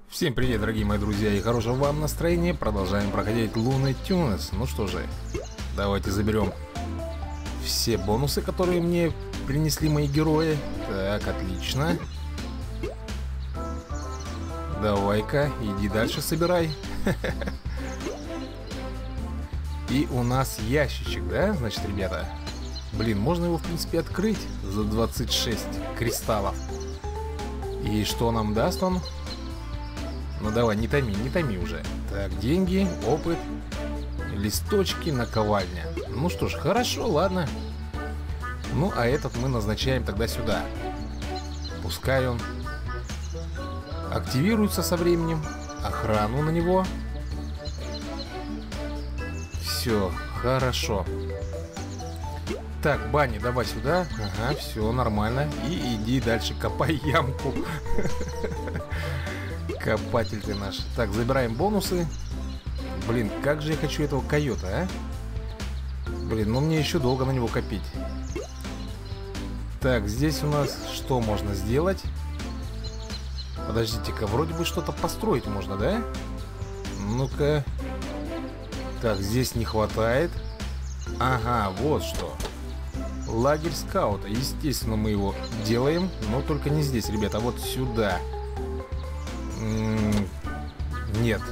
Всем привет, дорогие мои друзья, и хорошего вам настроения. Продолжаем проходить Looney Tunes. Ну что же, давайте заберем все бонусы, которые мне принесли мои герои. Так, отлично. Давай-ка, иди дальше собирай. И у нас ящичек, да, значит, ребята? Блин, можно его, в принципе, открыть за 26 кристаллов. И что нам даст он? Ну давай, не томи уже. Так, деньги, опыт, листочки, наковальня. Ну что ж, хорошо, ладно. Ну, а этот мы назначаем тогда сюда. Пускай он активируется со временем. Охрану на него. Все, хорошо. Так, Банни, давай сюда. Ага, все нормально. И иди дальше, копай ямку. Копатель ты наш. Так, забираем бонусы. Блин, как же я хочу этого койота, а? Блин, ну мне еще долго на него копить. Так, здесь у нас что можно сделать? Подождите-ка, вроде бы что-то построить можно, да? Ну-ка. Так, здесь не хватает. Ага, вот что. Лагерь скаута. Естественно, мы его делаем. Но только не здесь, ребята, а вот сюда. Нет.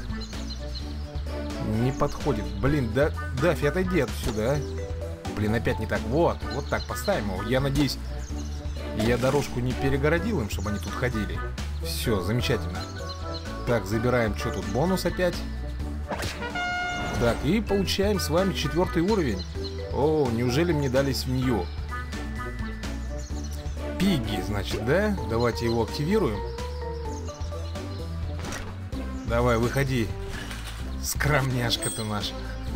Не подходит. Блин, да, Даффи, отойди отсюда, а. Блин, опять не так. Вот так поставим его. Я надеюсь, я дорожку не перегородил им, чтобы они тут ходили. Все, замечательно. Так, забираем, что тут, бонус опять. Так, и получаем с вами 4-й уровень. О, неужели мне дали свинью? Пигги, значит, да? Давайте его активируем. Давай, выходи. Скромняшка ты наш.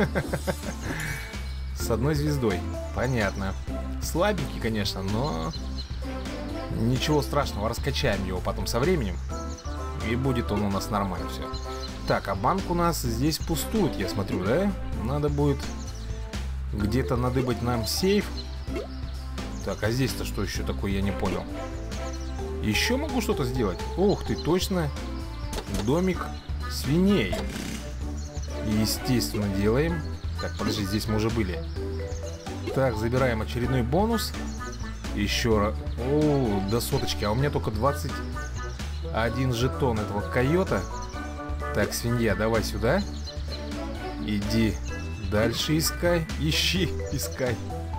С одной звездой. Понятно. Слабенький, конечно, но ничего страшного. Раскачаем его потом со временем. И будет он у нас нормально все. Так, а банк у нас здесь пустует, я смотрю, да? Надо будет где-то надыбать нам сейф. Так, а здесь-то что еще такое, я не понял. Еще могу что-то сделать? Ух ты, точно. Домик свиней. Естественно, делаем. Так, подожди, здесь мы уже были. Так, забираем очередной бонус. Еще раз. О, до соточки. А у меня только 21 жетон этого койота. Так, свинья, давай сюда. Иди дальше искай. Искай.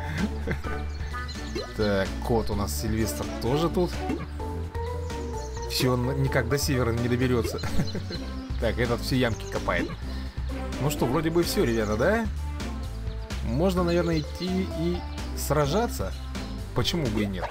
Так, кот у нас Сильвестр тоже тут. Все, он никак до севера не доберется. Так, этот все ямки копает. Ну что, вроде бы все, ребята, да? Можно, наверное, идти и сражаться. Почему бы и нет?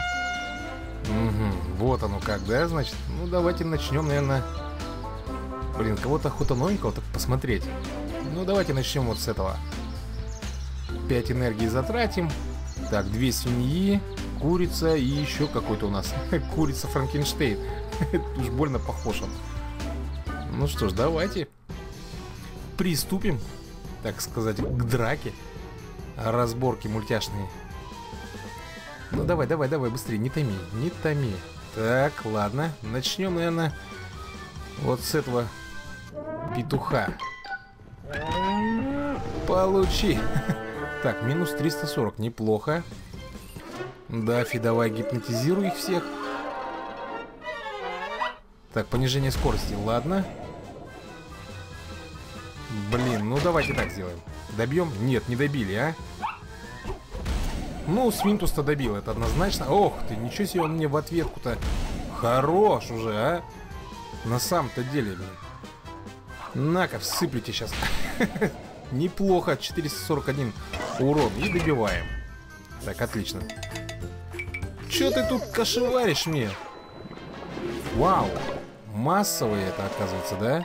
Угу, вот оно как, да, значит? Ну, давайте начнем, наверное. Блин, кого-то охота новенького так посмотреть. Ну, давайте начнем вот с этого. 5 энергии затратим. Так, 2 свиньи, курица и еще какой-то у нас. Курица Франкенштейн. Уж больно похож он. Ну что ж, давайте приступим, так сказать, к драке. Разборки мультяшные. Ну давай, быстрее, не томи. Так, ладно, начнем, наверное, вот с этого петуха. Получи. Так, минус 340, неплохо. Даффи, давай гипнотизируй их всех. Так, понижение скорости, ладно. Блин, ну давайте так сделаем. Добьем? Нет, не добили, а? Ну, Свинтус-то добил, это однозначно. Ох ты, ничего себе, он мне в ответку-то. Хорош уже, а? На самом-то деле, блин. На-ка, всыплите сейчас. Неплохо, 441 урон. И добиваем. Так, отлично. Че ты тут кошеваришь мне? Вау. Массовые это, оказывается, да?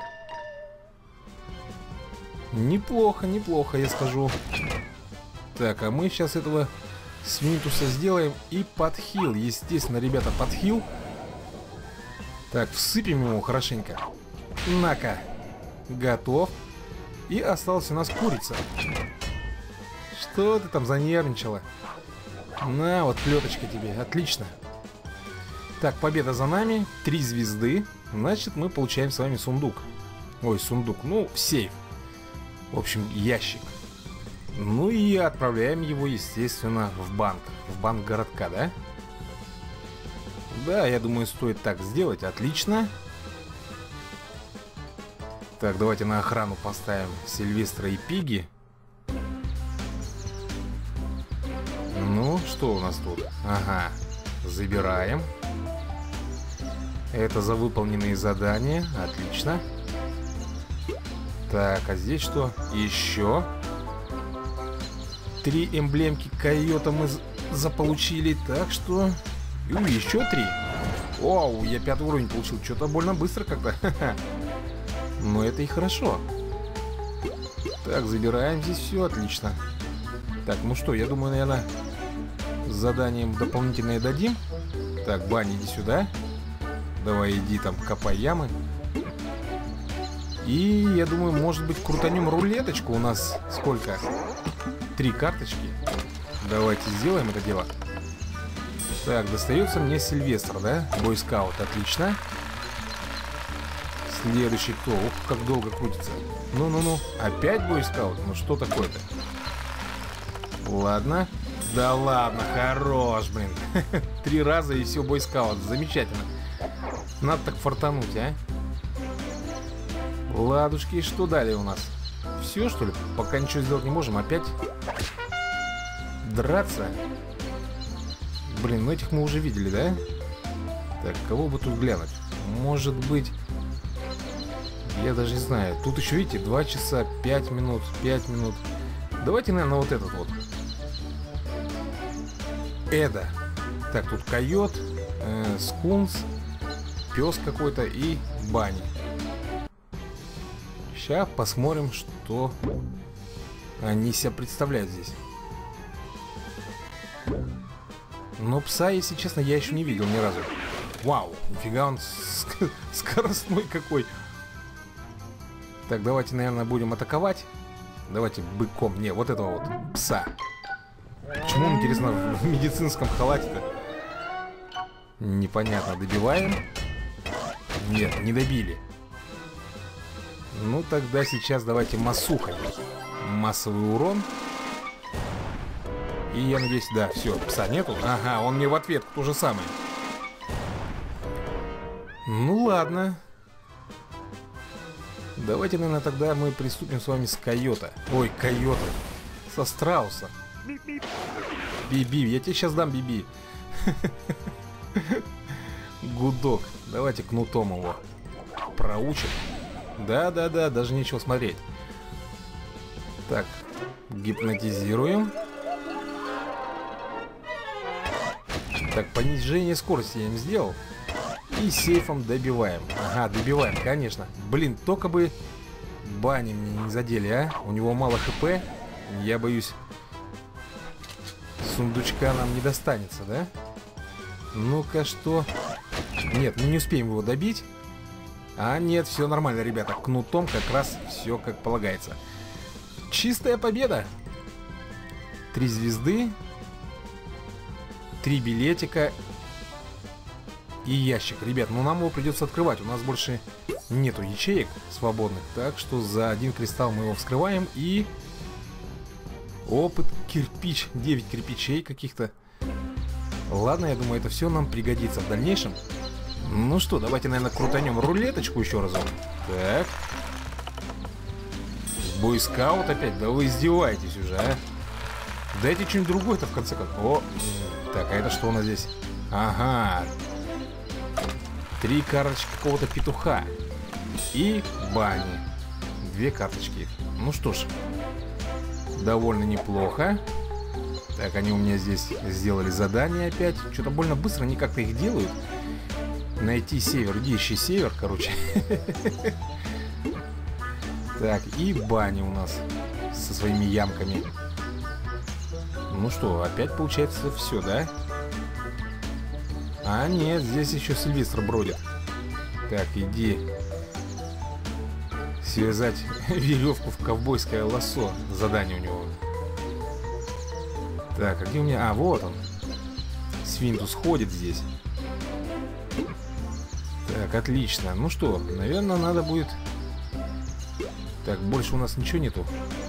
Неплохо, я скажу. Так, а мы сейчас этого Свинтуса сделаем и подхил. Естественно, ребята, подхил. Так, всыпем ему хорошенько. На-ка. Готов. И осталась у нас курица. Что ты там занервничала? На, вот плеточка тебе. Отлично. Так, победа за нами. 3 звезды. Значит, мы получаем с вами сундук. Ой, сундук, ну, сейф. В общем, ящик. Ну и отправляем его, естественно, в банк. В банк городка, да? Да, я думаю, стоит так сделать. Отлично. Так, давайте на охрану поставим Сильвестра и Пиги. Ну, что у нас тут? Ага, забираем. Это за выполненные задания. Отлично. Так, а здесь что? Еще 3 эмблемки койота мы заполучили. Так что... еще 3. Оу, я 5 уровень получил. Что-то больно быстро как-то. Но это и хорошо. Так, забираем здесь все. Отлично. Так, ну что, я думаю, наверное, с заданием дополнительное дадим. Так, Банни, иди сюда. Давай, иди там, копай ямы. И я думаю, может быть, крутанем рулеточку. У нас сколько? 3 карточки. Давайте сделаем это дело. Так, достается мне Сильвестр, да? Бойскаут, отлично. Следующий кто? Ух, как долго крутится. Ну-ну-ну, опять бойскаут? Ну что такое-то? Ладно. Да ладно, хорош, блин. 3 раза и все, бойскаут. Замечательно. Надо так фартануть, а? Ладушки, что далее у нас? Все, что ли? Пока ничего сделать не можем. Опять драться? Блин, ну этих мы уже видели, да? Так, кого бы тут глянуть? Может быть... Я даже не знаю. Тут еще, видите, 2 часа, 5 минут, 5 минут. Давайте, наверное, вот этот вот. Эда. Так, тут койот, скунс, пес какой-то и Банни. Сейчас посмотрим, что они себя представляют здесь. Но пса, если честно, я еще не видел ни разу. Вау, нифига он скоростной какой. Так, давайте, наверное, будем атаковать. Давайте быком. Не, вот этого вот пса. Почему он, интересно, в медицинском халате-то? Непонятно. Добиваем? Нет, не добили. Ну, тогда сейчас давайте массухой. Массовый урон. И я надеюсь, да, все, пса нету. Ага, он мне в ответ то же самое. Ну, ладно. Давайте, наверное, тогда мы приступим с вами с койота. Ой, койота. Со страуса. Биби, я тебе сейчас дам Биби. Гудок. Давайте кнутом его проучим. Да-да-да, даже нечего смотреть. Так, гипнотизируем. Так, понижение скорости я им сделал. И сейфом добиваем. Ага, добиваем, конечно. Блин, только бы Банни мне не задели, а? У него мало хп. Я боюсь, сундучка нам не достанется, да? Ну-ка, что? Нет, мы не успеем его добить. А нет, все нормально, ребята. Кнутом как раз все как полагается. Чистая победа. 3 звезды. 3 билетика. И ящик. Ребят, ну нам его придется открывать. У нас больше нету ячеек свободных. Так что за 1 кристалл мы его вскрываем. И опыт кирпич. 9 кирпичей каких-то. Ладно, я думаю, это все нам пригодится в дальнейшем. Ну что, давайте, наверное, крутанем рулеточку еще разок. Так. Бойскаут опять? Да вы издеваетесь уже, а? Дайте что-нибудь другое-то в конце концов. О, так, а это что у нас здесь? Ага. 3 карточки какого-то петуха. И Банни. 2 карточки. Ну что ж. Довольно неплохо. Так, они у меня здесь сделали задание опять. Что-то больно быстро они как-то их делают. Найти север. Иди ищи север, короче. Так, и Банни у нас со своими ямками. Ну что, опять получается все, да? А нет, здесь еще Сильвестр бродит. Так, иди связать веревку в ковбойское лассо. Задание у него. Так, а где у меня? А, вот он. Свинтус ходит здесь. Так, отлично. Ну что, наверное, надо будет... Так, больше у нас ничего нету.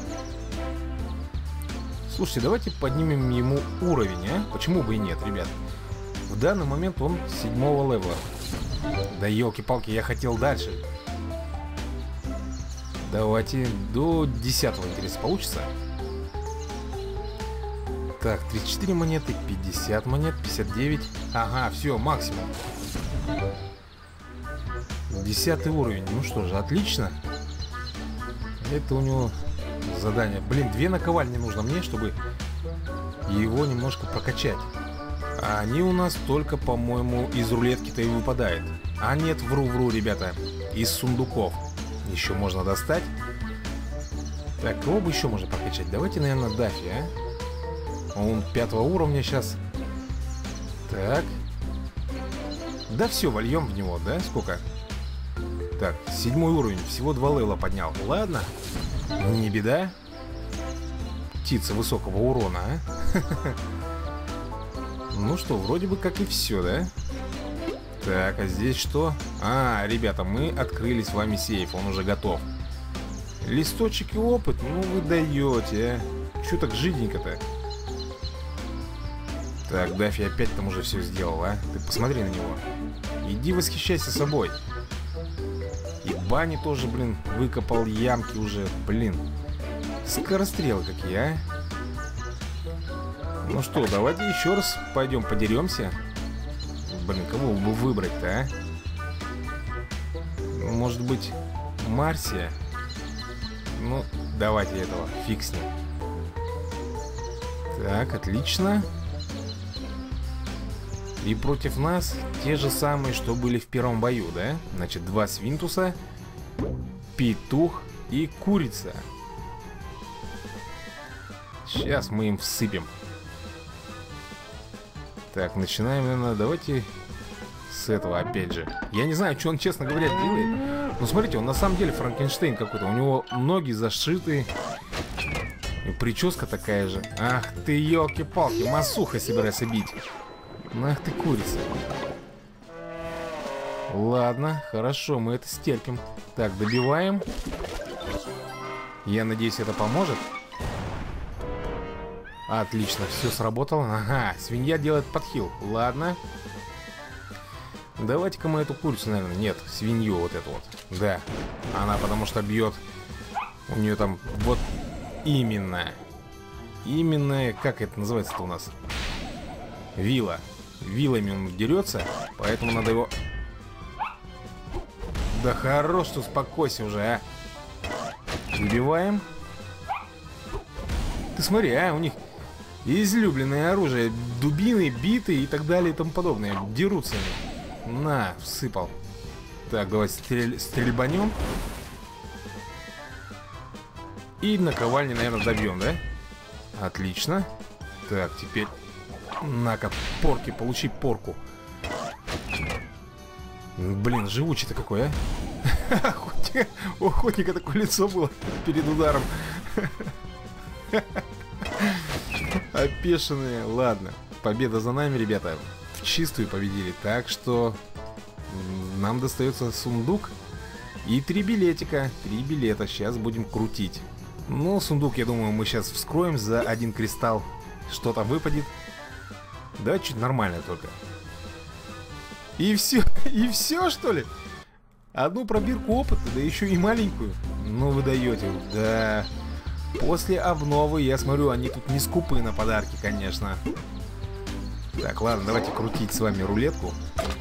Слушайте, давайте поднимем ему уровень, а? Почему бы и нет, ребят? В данный момент он 7-го левела. Да елки-палки, я хотел дальше. Давайте до 10-го, интересно, получится? Так, 34 монеты, 50 монет, 59. Ага, все, максимум. 10 уровень. Ну что же, отлично. Это у него задание. Блин, 2 наковальни нужно мне, чтобы его немножко прокачать. А они у нас только, по-моему, из рулетки-то и выпадает. А нет, вру, ребята. Из сундуков. Еще можно достать. Так, кого бы еще можно прокачать? Давайте, наверное, Даффи, а? Он 5-го уровня сейчас. Так. Да все, вольем в него, да? Сколько? Так, 7-й уровень. Всего 2 левела поднял. Ладно. Не беда. Птица высокого урона, а? Ну что, вроде бы как и все, да? Так, а здесь что? А, ребята, мы открыли с вами сейф. Он уже готов. Листочек и опыт? Ну вы даете, а? Че так жиденько-то? Так, Даффи опять там уже все сделал, а? Ты посмотри на него. Иди восхищайся собой. И Бани тоже, блин, выкопал ямки уже. Блин, скорострелы какие, а? Ну что, давайте еще раз пойдем подеремся. Блин, кого бы выбрать-то, а? Может быть, Марсия? Ну, давайте этого, фиг с ним. Так, отлично. И против нас те же самые, что были в первом бою, да? Значит, 2 свинтуса, петух и курица. Сейчас мы им всыпем. Так, начинаем, наверное, давайте с этого опять же. Я не знаю, что он, честно говоря, делает. Но смотрите, он на самом деле Франкенштейн какой-то. У него ноги зашиты. И прическа такая же. Ах ты, елки-палки, масуха собирается бить. Ах ты, курица. Ладно, хорошо, мы это стерпим. Так, добиваем. Я надеюсь, это поможет. Отлично, все сработало. Ага, свинья делает подхил. Ладно. Давайте-ка мы эту курицу, наверное. Нет, свинью вот эту вот. Да, она потому что бьет. У нее там вот именно. Именно, как это называется-то у нас? Вилла. Вилами он дерется, поэтому надо его... Да хорош, что успокойся уже, а. Убиваем. Ты смотри, а, у них излюбленное оружие. Дубины, биты и так далее и тому подобное. Дерутся они. На, всыпал. Так, давай стрельбанем. И наковальни, наверное, добьем, да? Отлично. Так, теперь... На-ка, порки, получи порку. Блин, живучий-то какой, а? У охотника такое лицо было перед ударом. Опешенные. Ладно, победа за нами, ребята. В чистую победили. Так что нам достается сундук и 3 билетика. 3 билета. Сейчас будем крутить. Ну, сундук, я думаю, мы сейчас вскроем за 1 кристалл. Что там выпадет? Да, чуть нормально только. И все, что ли? Одну пробирку опыта, да еще и маленькую. Ну вы даете, да. После обновы, я смотрю, они тут не скупы на подарки, конечно. Так, ладно, давайте крутить с вами рулетку.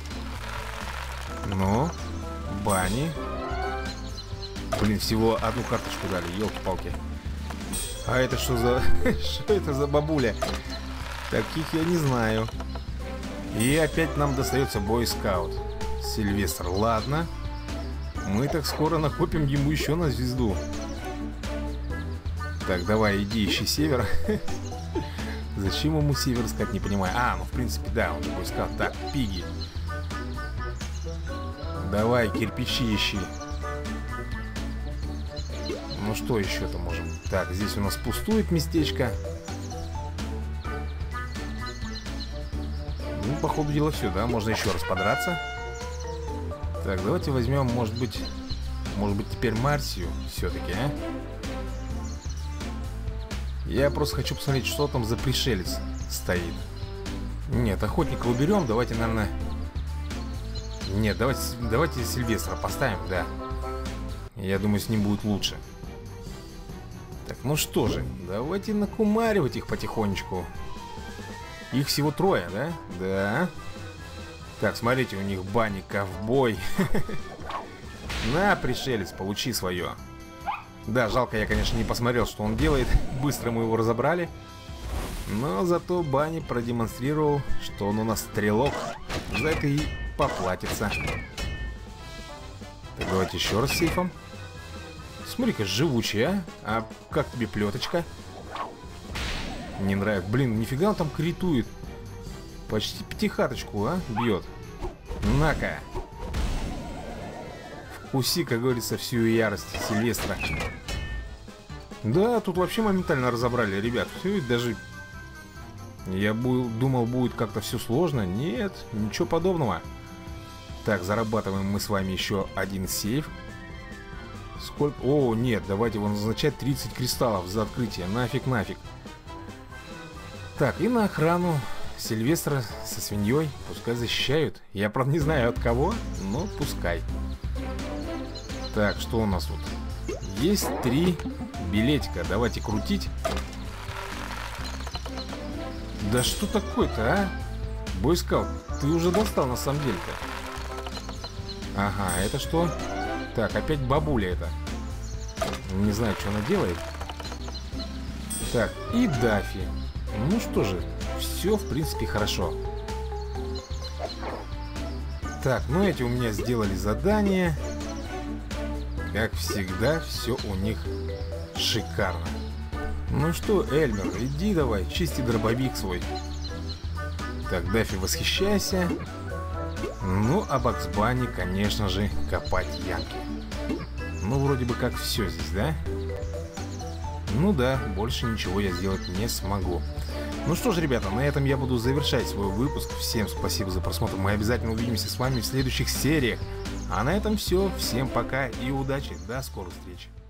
Ну, Бани. Блин, всего 1 карточку дали, елки-палки. А это что за... Что это за бабуля? Таких я не знаю. И опять нам достается бойскаут Сильвестр, ладно. Мы так скоро накопим ему еще на звезду. Так, давай, иди, ищи север. Зачем ему север искать, не понимаю. А, ну в принципе, да, он же бойскаут. Так, пиги. Давай, кирпичи ищи. Ну что еще-то можем? Так, здесь у нас пустует местечко. Ну, по ходу дела все, да? Можно еще раз подраться. Так, давайте возьмем, может быть теперь Марсию все-таки, а? Я просто хочу посмотреть, что там за пришелец стоит. Нет, охотника уберем. Давайте, наверное... Нет, давайте Сильвестра поставим, да. Я думаю, с ним будет лучше. Так, ну что же, давайте накумаривать их потихонечку. Их всего 3, да? Да. Так, смотрите, у них Банни ковбой. На, пришелец, получи свое. Да, жалко, я, конечно, не посмотрел, что он делает. Быстро мы его разобрали. Но зато Банни продемонстрировал, что он у нас стрелок. За это и поплатится. Так, давайте еще раз сейфом. Смотри-ка, живучий, а? А как тебе плеточка? Не нравится. Блин, нифига он там критует. Почти пятихаточку, а? Бьет. На-ка. Вкуси, как говорится, всю ярость Сильвестра. Да, тут вообще моментально разобрали, ребят. Все, даже... Я думал, будет как-то все сложно. Нет, ничего подобного. Так, зарабатываем мы с вами еще один сейф. Сколько? О, нет, давайте его назначать 30 кристаллов за открытие. Нафиг. Так, и на охрану Сильвестра со свиньей пускай защищают. Я, правда, не знаю от кого, но пускай. Так, что у нас тут? Есть 3 билетика. Давайте крутить. Да что такое-то, а? Бойскаут, ты уже достал на самом деле-то. Ага, это что? Так, опять бабуля это. Не знаю, что она делает. Так, и Даффи. Ну что же, все в принципе хорошо. Так, ну эти у меня сделали задание. Как всегда, все у них шикарно. Ну что, Эльмер, иди давай, чисти дробовик свой. Так, Даффи, восхищайся. Ну, а Бакс Банни, конечно же, копать ямки. Ну, вроде бы как все здесь, да? Ну да, больше ничего я сделать не смогу. Ну что ж, ребята, на этом я буду завершать свой выпуск. Всем спасибо за просмотр. Мы обязательно увидимся с вами в следующих сериях. А на этом все. Всем пока и удачи. До скорых встреч.